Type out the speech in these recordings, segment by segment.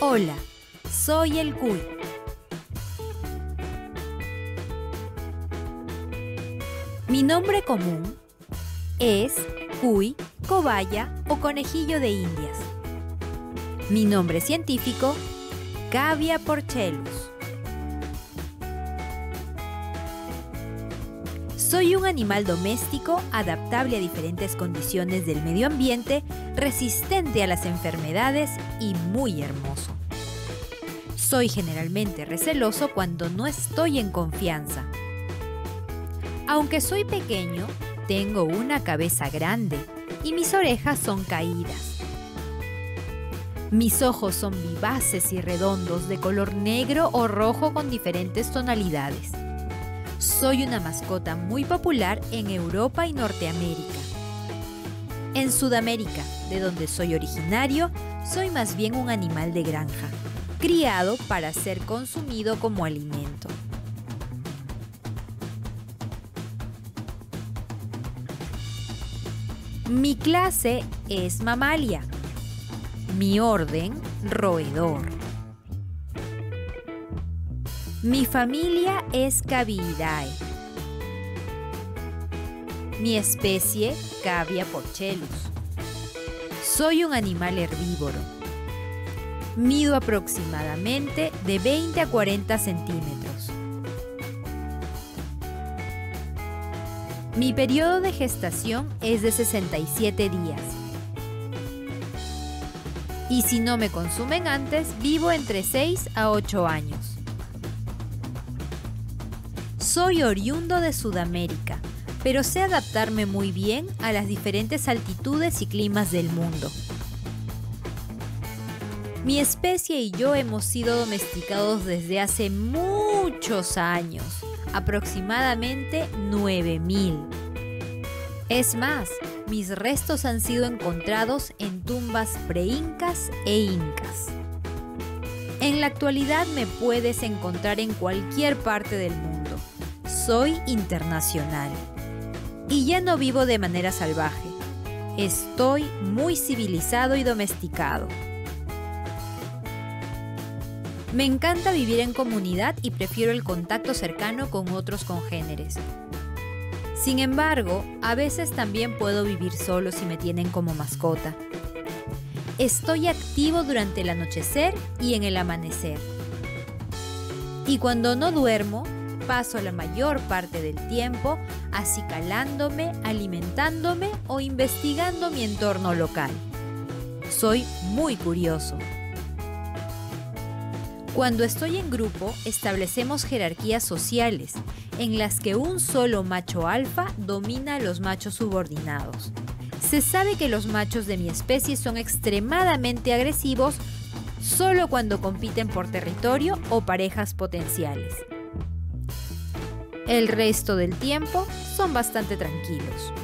Hola, soy el cuy. Mi nombre común es cuy, cobaya o conejillo de Indias. Mi nombre científico, Cavia porcellus. Soy un animal doméstico adaptable a diferentes condiciones del medio ambiente, resistente a las enfermedades y muy hermoso. Soy generalmente receloso cuando no estoy en confianza. Aunque soy pequeño, tengo una cabeza grande y mis orejas son caídas. Mis ojos son vivaces y redondos de color negro o rojo con diferentes tonalidades. Soy una mascota muy popular en Europa y Norteamérica. En Sudamérica, de donde soy originario, soy más bien un animal de granja, criado para ser consumido como alimento. Mi clase es Mammalia. Mi orden, roedor. Mi familia es Caviidae. Mi especie, Cavia porcellus. Soy un animal herbívoro. Mido aproximadamente de 20 a 40 centímetros. Mi periodo de gestación es de 67 días. Y si no me consumen antes, vivo entre 6 a 8 años. Soy oriundo de Sudamérica, pero sé adaptarme muy bien a las diferentes altitudes y climas del mundo. Mi especie y yo hemos sido domesticados desde hace muchos años, aproximadamente 9000. Es más, mis restos han sido encontrados en tumbas preincas e incas. En la actualidad me puedes encontrar en cualquier parte del mundo. Soy internacional. Y ya no vivo de manera salvaje. Estoy muy civilizado y domesticado. Me encanta vivir en comunidad y prefiero el contacto cercano con otros congéneres. Sin embargo, a veces también puedo vivir solo si me tienen como mascota. Estoy activo durante el anochecer y en el amanecer. Y cuando no duermo, paso la mayor parte del tiempo acicalándome, alimentándome o investigando mi entorno local. Soy muy curioso. Cuando estoy en grupo, establecemos jerarquías sociales en las que un solo macho alfa domina a los machos subordinados. Se sabe que los machos de mi especie son extremadamente agresivos solo cuando compiten por territorio o parejas potenciales. El resto del tiempo son bastante tranquilos.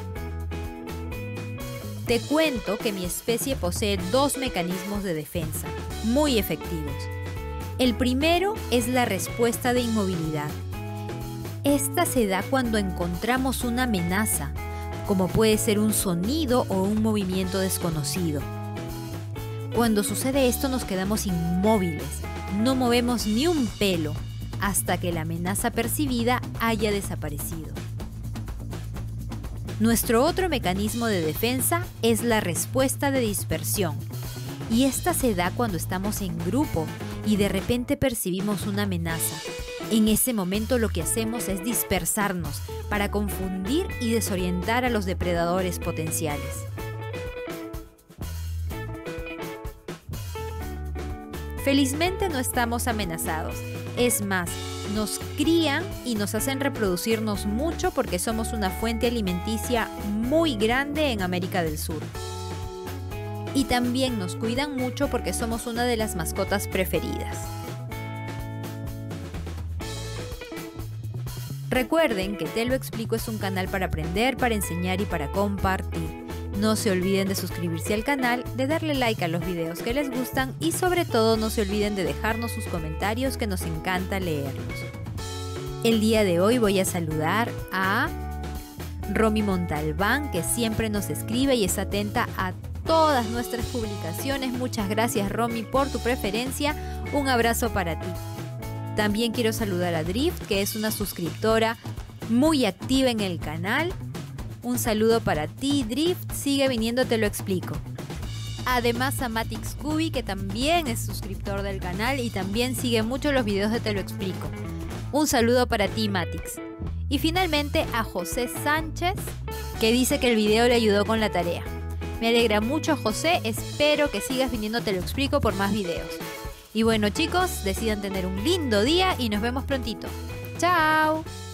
Te cuento que mi especie posee 2 mecanismos de defensa muy efectivos. El primero es la respuesta de inmovilidad. Esta se da cuando encontramos una amenaza, como puede ser un sonido o un movimiento desconocido. Cuando sucede esto nos quedamos inmóviles, no movemos ni un pelo, hasta que la amenaza percibida haya desaparecido. Nuestro otro mecanismo de defensa es la respuesta de dispersión, y esta se da cuando estamos en grupo y de repente percibimos una amenaza. En ese momento lo que hacemos es dispersarnos para confundir y desorientar a los depredadores potenciales. Felizmente no estamos amenazados. Es más, nos crían y nos hacen reproducirnos mucho porque somos una fuente alimenticia muy grande en América del Sur. Y también nos cuidan mucho porque somos una de las mascotas preferidas. Recuerden que Te lo explico es un canal para aprender, para enseñar y para compartir. No se olviden de suscribirse al canal, de darle like a los videos que les gustan y sobre todo no se olviden de dejarnos sus comentarios que nos encanta leerlos. El día de hoy voy a saludar a Romy Montalbán, que siempre nos escribe y es atenta a todas nuestras publicaciones. Muchas gracias, Romy, por tu preferencia. Un abrazo para ti. También quiero saludar a Drift, que es una suscriptora muy activa en el canal. Un saludo para ti, Drift. Sigue viniendo, te lo explico. Además a Matix Cubi, que también es suscriptor del canal y también sigue mucho los videos de Te lo explico. Un saludo para ti, Matix. Y finalmente a José Sánchez, que dice que el video le ayudó con la tarea. Me alegra mucho, José. Espero que sigas viniendo Te lo explico por más videos. Y bueno, chicos, decidan tener un lindo día y nos vemos prontito. ¡Chao!